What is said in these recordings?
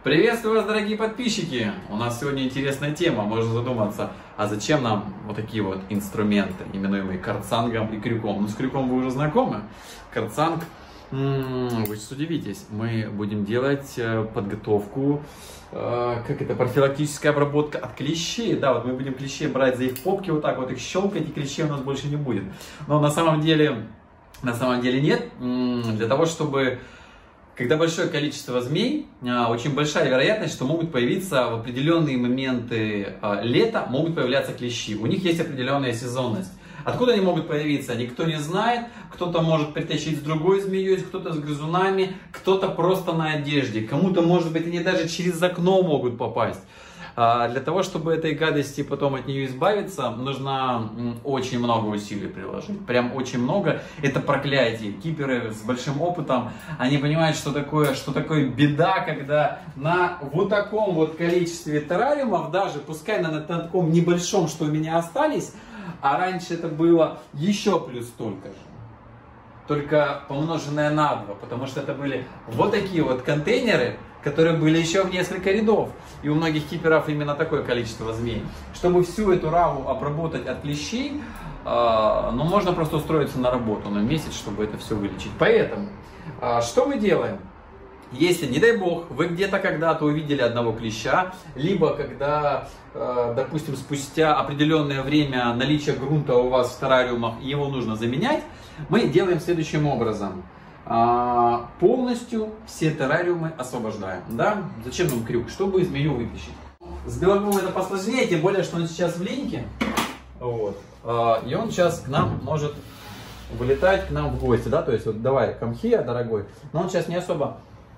Приветствую вас, дорогие подписчики! У нас сегодня интересная тема. Можно задуматься, а зачем нам вот такие вот инструменты, именуемые карцангом и крюком? Ну, с крюком вы уже знакомы. Карцанг, вы сейчас удивитесь, мы будем делать подготовку, профилактическая обработка от клещей. Да, вот мы будем клещей брать за их попки, вот так вот их щелкать, и клещей у нас больше не будет. Но на самом деле нет. Для того, чтобы... Когда большое количество змей, очень большая вероятность, что могут появиться в определенные моменты лета, могут появляться клещи. У них есть определенная сезонность. Откуда они могут появиться, никто не знает. Кто-то может притащить с другой змеей, кто-то с грызунами, кто-то просто на одежде. Кому-то, может быть, они даже через окно могут попасть. Для того, чтобы этой гадости потом от нее избавиться, нужно очень много усилий приложить. Прям очень много. Это проклятие. Киперы с большим опытом, они понимают, что такое беда, когда на вот таком вот количестве террариумов, даже пускай на таком небольшом, что у меня остались, а раньше это было еще плюс столько же. Только помноженное на 2, потому что это были вот такие вот контейнеры, которые были еще в несколько рядов. И у многих киперов именно такое количество змей. Чтобы всю эту раву обработать от клещей, можно просто устроиться на работу на месяц, чтобы это все вылечить. Поэтому, что мы делаем? Если, не дай бог, вы где-то когда-то увидели одного клеща, либо когда, допустим, спустя определенное время наличия грунта у вас в террариумах, его нужно заменять, мы делаем следующим образом. Полностью все террариумы освобождаем. Да? Зачем нам крюк? Чтобы змею вытащить. С белогрубом это посложнее, тем более, что он сейчас в линьке. Вот. И он сейчас к нам может вылетать к нам в гости. Да? То есть, вот давай, камхия, дорогой. Но он сейчас не особо...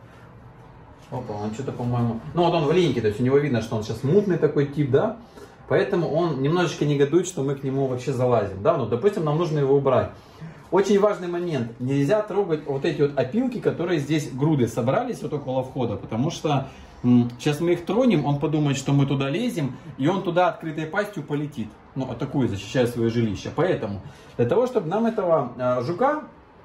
Опа, он что-то, по-моему... Ну, вот он в линьке, то есть у него видно, что он сейчас мутный такой тип, да? Поэтому он немножечко негодует, что мы к нему вообще залазим. Да? Ну, допустим, нам нужно его убрать. Очень важный момент. Нельзя трогать вот эти вот опилки, которые здесь груды собрались вот около входа, потому что сейчас мы их тронем, он подумает, что мы туда лезем, и он туда открытой пастью полетит. Ну, атакует, защищая свое жилище. Поэтому, для того, чтобы нам этого жука,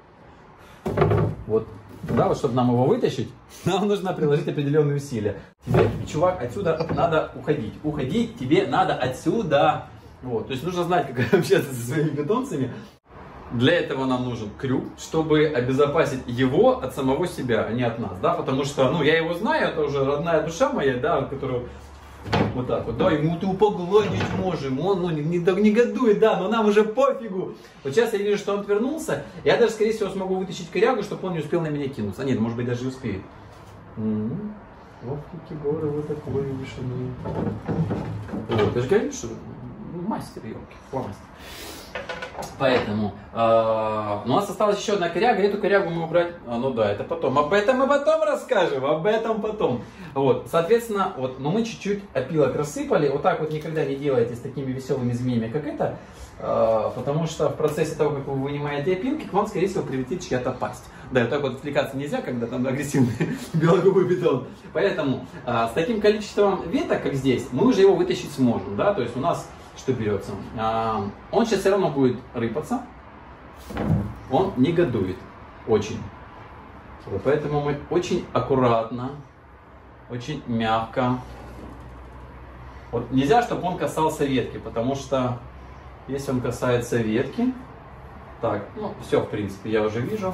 вот, да, вот чтобы нам его вытащить, нам нужно приложить определенные усилия. Тебе, чувак, отсюда надо уходить. Уходить тебе надо отсюда. Вот, то есть нужно знать, как общаться со своими питомцами. Для этого нам нужен крюк, чтобы обезопасить его от самого себя, а не от нас, да, потому что, ну, я его знаю, это уже родная душа моя, да, которую вот так вот, да, ему ты погладить можем, он, ну, не негодует, да, но нам уже пофигу. Вот сейчас я вижу, что он отвернулся, я даже, скорее всего, смогу вытащить корягу, чтобы он не успел на меня кинуться, а нет, может быть, даже и успеет. Вот какие горы, вот такой, видишь, вот, я же говорю, что мастер, елки, фломастер. Поэтому у нас осталась еще одна коряга, эту корягу мы убрать, ну да, это потом, об этом мы потом расскажем, об этом потом. Вот, соответственно, вот, но мы чуть-чуть опилок рассыпали, вот так вот никогда не делайте с такими веселыми змеями, как это, потому что в процессе того, как вы вынимаете опилки, к вам, скорее всего, прилетит чья-то пасть. Да, и так вот отвлекаться нельзя, когда там агрессивный белогубый питон. Поэтому с таким количеством веток, как здесь, мы уже его вытащить сможем, да, то есть у нас... Что берется? Он сейчас все равно будет рыпаться. Он негодует. Очень. Поэтому мы очень аккуратно, очень мягко. Вот нельзя, чтобы он касался ветки, потому что если он касается ветки... Так, ну все, в принципе, я уже вижу.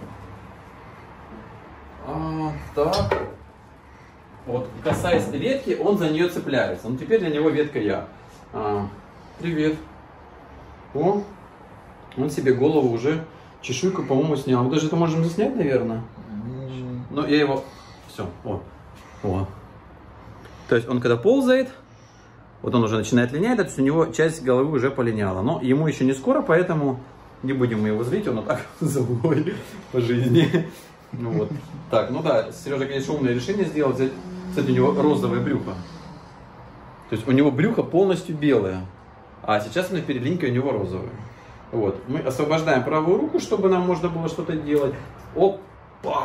Так. Вот, касаясь ветки, он за нее цепляется. Ну теперь для него ветка я. Привет. О, он себе голову уже, чешуйку, по-моему, снял. Мы даже это можем заснять, наверное. Но я его... Все, о. То есть он когда ползает, вот он уже начинает линять, то есть у него часть головы уже полиняла. Но ему еще не скоро, поэтому не будем мы его злить, он вот так злой по жизни. Ну вот. Так, ну да, Сережа, конечно, умное решение сделал. Кстати, у него розовое брюхо. То есть у него брюхо полностью белое, а сейчас на передлинке у него розовое. Вот. Мы освобождаем правую руку, чтобы нам можно было что-то делать. Опа!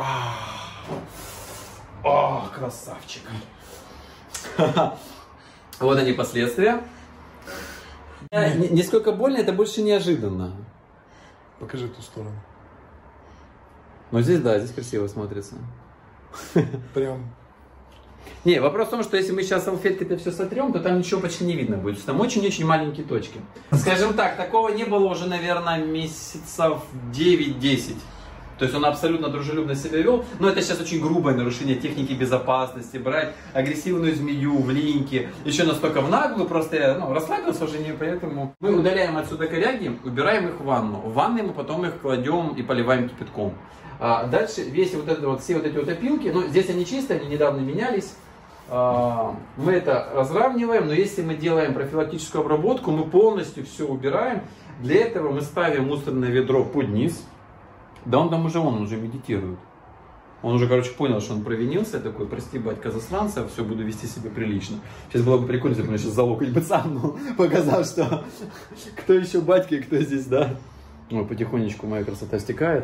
О, красавчик! Вот они последствия. Не сколько больно, это больше неожиданно. Покажи ту сторону. Но здесь, да, здесь красиво смотрится. Прям. Не, вопрос в том, что если мы сейчас салфеткой это все сотрем, то там ничего почти не видно будет. Там очень-очень маленькие точки. Скажем так, такого не было уже, наверное, месяцев 9-10. То есть он абсолютно дружелюбно себя вел. Но это сейчас очень грубое нарушение техники безопасности. Брать агрессивную змею в линьке. Еще настолько в наглую. Просто я расслабился уже не поэтому. Мы удаляем отсюда коряги, убираем их в ванну. В ванной мы потом их кладем и поливаем кипятком. Дальше весь вот это вот, все вот эти вот опилки. Ну, здесь они чистые, они недавно менялись. Мы это разравниваем. Но если мы делаем профилактическую обработку, мы полностью все убираем. Для этого мы ставим мусорное ведро под низ. Да он там уже медитирует. Он уже, короче, понял, что он провинился, такой: прости, батька засранца, все, буду вести себя прилично. Сейчас было бы прикольно, если бы он сейчас за локоть бы сам, показал, что кто еще батька и кто здесь, да. Ой, потихонечку моя красота стекает.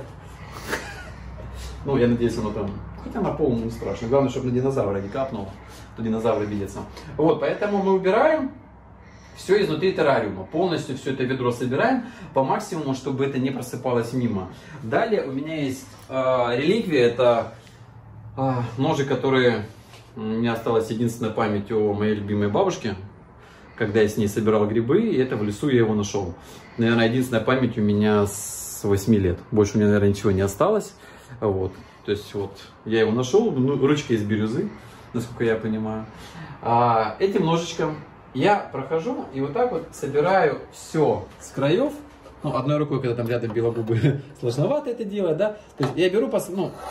Ну, я надеюсь, оно там, хотя на полу не страшно. Главное, чтобы на динозавра не капнуло, то динозавр обидится. Вот, поэтому мы убираем все изнутри террариума, полностью все это ведро собираем по максимуму, чтобы это не просыпалось мимо. Далее у меня есть реликвия, это ножи, которые у меня осталась единственная память о моей любимой бабушке, когда я с ней собирал грибы, и это в лесу я его нашел. Наверное, единственная память у меня с 8 лет, больше у меня, наверное, ничего не осталось. Вот. То есть вот я его нашел, ручка из бирюзы, насколько я понимаю. Этим ножичком я прохожу и вот так вот собираю все с краев. Ну, одной рукой, когда там рядом белогубы, сложновато это делать, да. То есть я беру в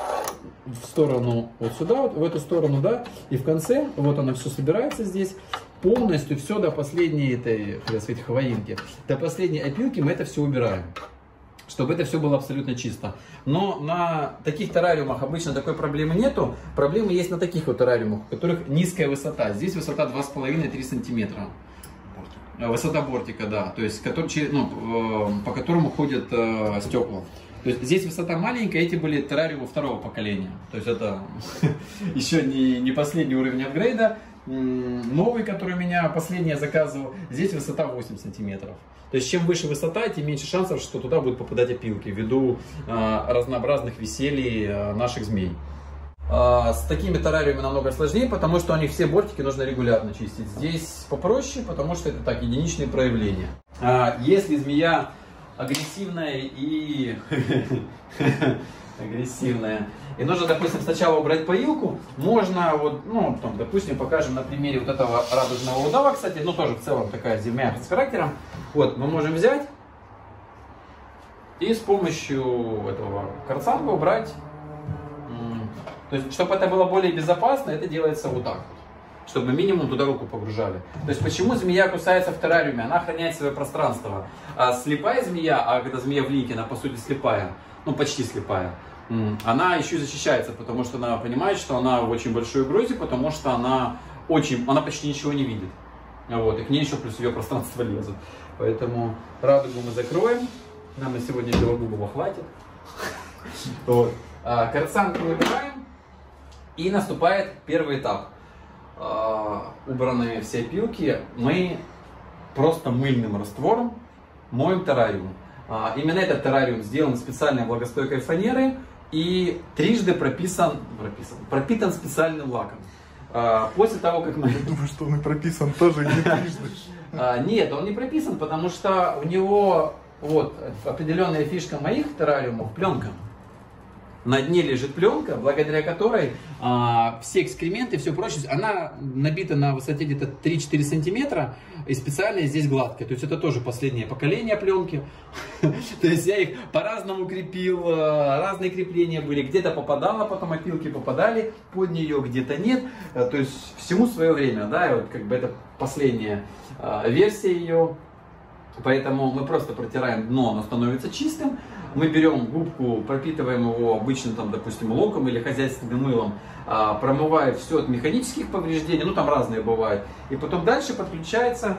сторону вот сюда, вот в эту сторону, да. И в конце, вот оно все собирается здесь. Полностью все до последней этой, хотел сказать, хвоинки, до последней опилки мы это все убираем. Чтобы это все было абсолютно чисто. Но на таких террариумах обычно такой проблемы нету. Проблемы есть на таких вот террариумах, у которых низкая высота. Здесь высота 2,5-3 сантиметра. Высота бортика, да. То есть, по которому ходят стекла. То есть здесь высота маленькая, эти были террариумы второго поколения. То есть это еще не последний уровень апгрейда. Новый, который у меня последний я заказывал, здесь высота 8 сантиметров. То есть чем выше высота, тем меньше шансов, что туда будут попадать опилки ввиду разнообразных веселий наших змей. С такими террариумами намного сложнее, потому что у них все бортики нужно регулярно чистить. Здесь попроще, потому что это так, единичные проявления. Если змея агрессивная и и нужно, допустим, сначала убрать поилку, можно, допустим, покажем на примере вот этого радужного удава, кстати, тоже в целом такая змея с характером. Вот, мы можем взять и с помощью этого карцанга убрать. То есть, чтобы это было более безопасно, это делается вот так вот, чтобы мы минимум туда руку погружали. То есть, почему змея кусается в террариуме? Она охраняет свое пространство. А слепая змея, когда змея в линьке, она по сути слепая, почти слепая, она еще и защищается, потому что она понимает, что она в очень большой угрозе, потому что она почти ничего не видит. Вот, и к ней еще плюс ее пространство лезут. Поэтому радугу мы закроем. Нам на сегодня белогубого хватит. Вот. Карцанг мы убираем. И наступает первый этап. Убранные все опилки мы просто мыльным раствором моем террариум. Именно этот террариум сделан специальной влагостойкой фанерой и трижды пропитан специальным лаком. После того, как мы... Я думаю, что он и прописан тоже не трижды. Нет, он не прописан, потому что у него определенная фишка моих террариумов — пленка. На дне лежит пленка, благодаря которой все экскременты, все прочее, она набита на высоте где-то 3-4 сантиметра и специально здесь гладкая. То есть это тоже последнее поколение пленки. То есть я их по-разному крепил, разные крепления были. Где-то попадало, потом опилки попадали под нее, где-то нет. То есть всему свое время, да, и это последняя версия ее. Поэтому мы просто протираем дно, оно становится чистым. Мы берем губку, пропитываем его обычным, допустим, локом или хозяйственным мылом, промывая все от механических повреждений, там разные бывают. И потом дальше подключается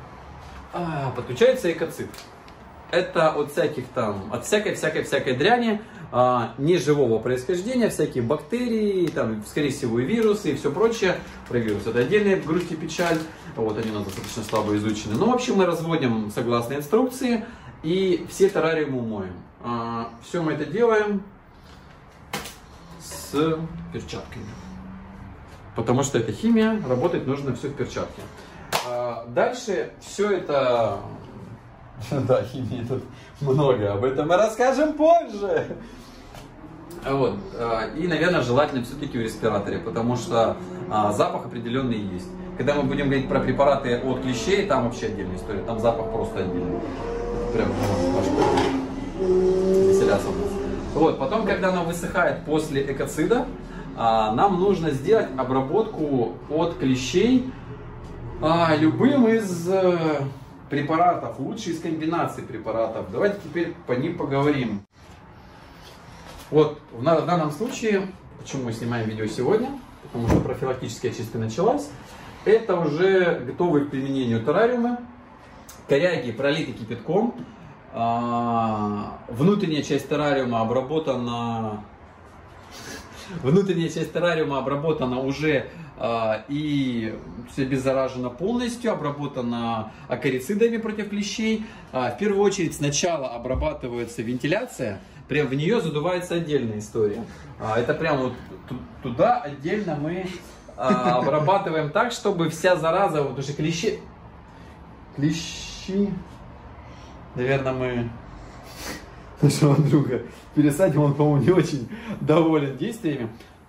экоцид. Это от всякой дряни, неживого происхождения, всякие бактерии, скорее всего, и вирусы, и все прочее. Про вирусы это отдельная грусть и печаль. Они у нас достаточно слабо изучены. Но в общем мы разводим согласно инструкции и все террариумы моем. Все мы это делаем с перчатками. потому что это химия, работать нужно все в перчатке. Дальше все это... Да, химии тут много, об этом мы расскажем позже. Вот. И, наверное, желательно все-таки в респираторе, потому что запах определенный есть. Когда мы будем говорить про препараты от клещей, там вообще отдельная история, там запах просто отдельный. Прям веселятся у нас. Вот. Потом, когда оно высыхает после экоцида, нам нужно сделать обработку от клещей любым из препаратов, лучше из комбинаций препаратов. Давайте теперь по ним поговорим. Вот в данном случае, почему мы снимаем видео сегодня, потому что профилактическая чистка началась. Это уже готовые к применению террариумы. Коряги пролиты кипятком. Внутренняя часть террариума обработана. Внутренняя часть террариума обработана уже и обеззаражена полностью, обработана акарицидами против клещей. В первую очередь сначала обрабатывается вентиляция, прям в нее задувается отдельная история. Это прям вот туда отдельно мы обрабатываем так, чтобы вся зараза, вот уже клещи, наверное, мы нашего друга пересадим, он, по-моему, не очень доволен действиями.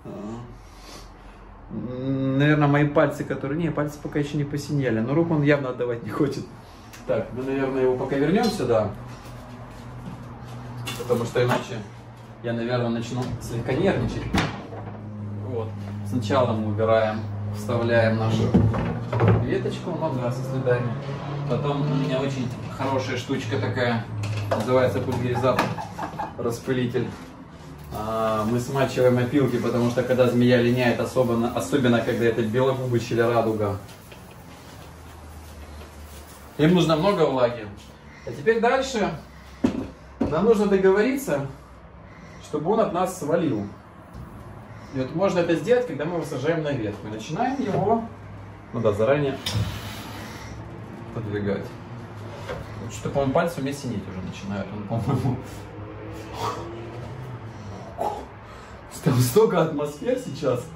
Наверное, мои пальцы, которые... Не, пальцы пока еще не посинели, но руку он явно отдавать не хочет. Так, мы, наверное, его пока вернем сюда, потому что иначе я, наверное, начну слегка нервничать. Вот. Сначала мы убираем, вставляем нашу веточку, но да, со следами. Потом у меня очень хорошая штучка такая, называется пульверизатор, распылитель. Мы смачиваем опилки, потому что когда змея линяет, особенно когда это белогубыч или радуга, им нужно много влаги. А теперь дальше нам нужно договориться, чтобы он от нас свалил. И вот можно это сделать, когда мы его сажаем на ветку. Начинаем его, ну да, заранее подвигать. Что-то, по-моему, пальцы у меня синеть уже начинают. Он, по-моему... Там столько атмосфер сейчас.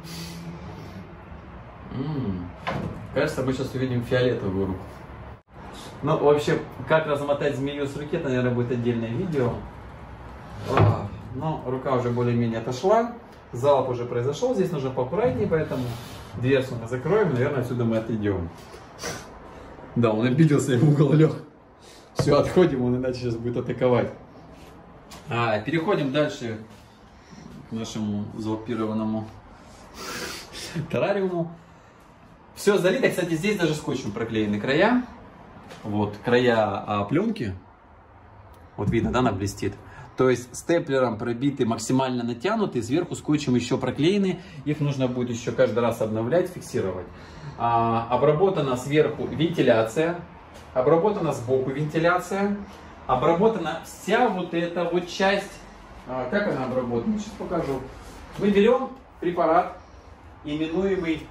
Кажется, мы сейчас увидим фиолетовую руку. Ну, вообще, как размотать змею с руки, это, наверное, будет отдельное видео. Но рука уже более-менее отошла. Залп уже произошел, здесь нужно поаккуратнее, поэтому дверцу мы закроем, наверное, отсюда мы отойдем. Да, он обиделся и в угол лег. Все, отходим, он иначе сейчас будет атаковать. Переходим дальше к нашему залпированному террариуму. Все залито, кстати, здесь даже скотчем проклеены края. Вот, края пленки. Вот видно, да, она блестит. То есть степлером пробиты, максимально натянуты, сверху скотчем еще проклеены. Их нужно будет еще каждый раз обновлять, фиксировать. Обработана сверху вентиляция, обработана сбоку вентиляция, обработана вся вот эта вот часть. Как она обработана? Сейчас покажу. Мы берем препарат, именуемый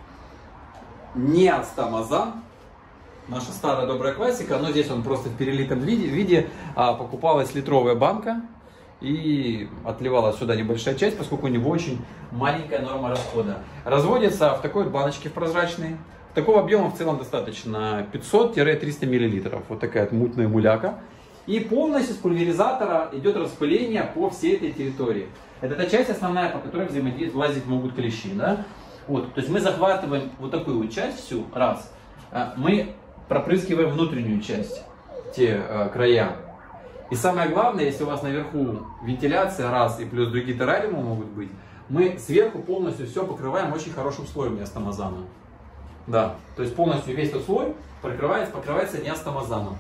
неостамазан. Наша старая добрая классика, но здесь он просто в перелитом виде. Покупалась литровая банка и отливалась сюда небольшая часть, поскольку у него очень маленькая норма расхода. Разводится в такой вот баночке в прозрачной. Такого объема в целом достаточно 500-300 мл. Вот такая вот мутная муляка. И полностью с пульверизатора идет распыление по всей этой территории. Это та часть основная, по которой влазить могут клещи. Да? Вот. То есть мы захватываем вот такую вот часть всю, раз. Мы пропрыскиваем внутреннюю часть, те края. И самое главное, если у вас наверху вентиляция, раз, и плюс другие террариумы могут быть, мы сверху полностью все покрываем очень хорошим слоем неостамазана. Да, то есть полностью весь этот слой покрывается неостамазаном.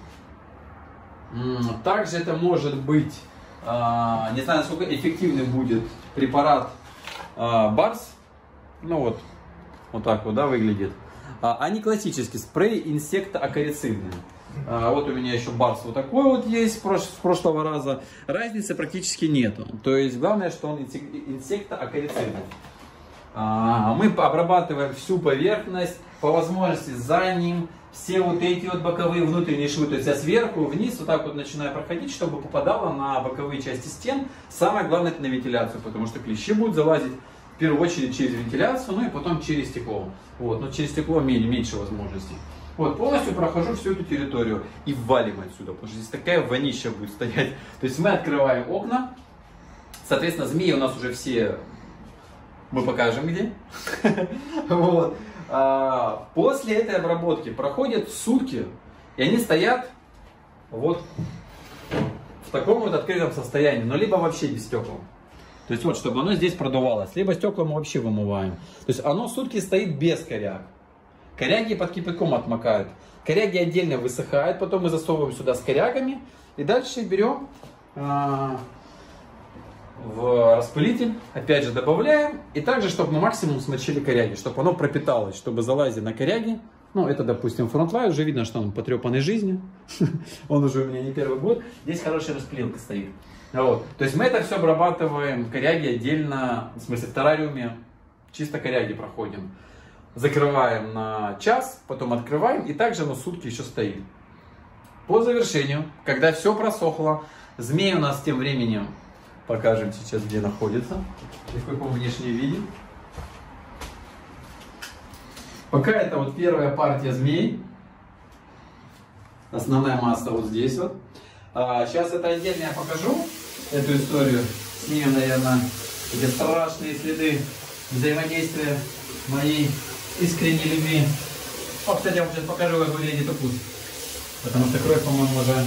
Также это может быть, не знаю, насколько эффективный будет препарат Барс. Ну вот так вот, да, выглядит. А не классический спрей инсектоакарицидный. Вот у меня еще Барс вот такой вот есть с прошлого раза. Разницы практически нету. То есть главное, что он инсектоакарицидный. Мы обрабатываем всю поверхность, по возможности за ним. Все вот эти вот боковые внутренние швы, то есть я сверху вниз вот так вот начинаю проходить, чтобы попадало на боковые части стен. Самое главное это на вентиляцию, потому что клещи будут залазить первую очередь через вентиляцию, ну и потом через стекло. Вот, но через стекло меньше возможностей. Вот, полностью прохожу всю эту территорию и валим отсюда, потому что здесь такая вонища будет стоять. То есть мы открываем окна, соответственно, змеи у нас уже все, мы покажем где. Вот. После этой обработки проходят сутки, и они стоят вот в таком вот открытом состоянии, но либо вообще без стекол. То есть вот, чтобы оно здесь продувалось, либо стекла мы вообще вымываем. То есть оно сутки стоит без коряг. Коряги под кипятком отмокают. Коряги отдельно высыхают, потом мы засовываем сюда с корягами. И дальше берем в распылитель, опять же добавляем. И также, чтобы мы максимум смочили коряги, чтобы оно пропиталось, чтобы залазить на коряги. Ну, это, допустим, фронтлайн, уже видно, что он потрепанной жизни. Он уже у меня не первый год. Здесь хорошая распылилка стоит. Вот. То есть мы это все обрабатываем, коряги отдельно, в смысле в террариуме, чисто коряги проходим. Закрываем на час, потом открываем, и также на сутки еще стоит. По завершению, когда все просохло, змей у нас тем временем, покажем сейчас, где находится и в каком внешнем виде. Пока это вот первая партия змей, основная масса вот здесь вот. Сейчас это отдельно я покажу, эту историю. Снимем, наверное, эти страшные следы взаимодействия моей искренней любви. О, кстати, я вам сейчас покажу, как выглядит укус. Потому что кровь, по-моему, уже...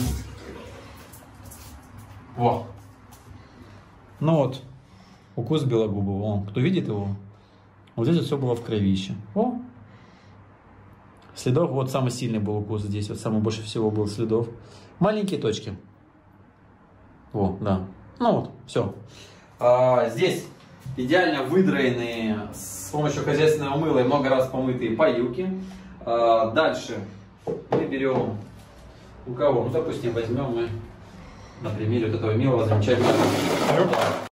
Во. Ну вот, укус белогубого. Кто видит его? Вот здесь вот все было в кровище. О! Следов, вот самый сильный был укус здесь, вот самый больше всего было следов. Маленькие точки. Во, да. Ну вот, все. Здесь идеально выдраенные с помощью хозяйственного мыла и много раз помытые поилки. Дальше мы берем, у кого, ну допустим, возьмем мы на примере вот этого милого замечательного.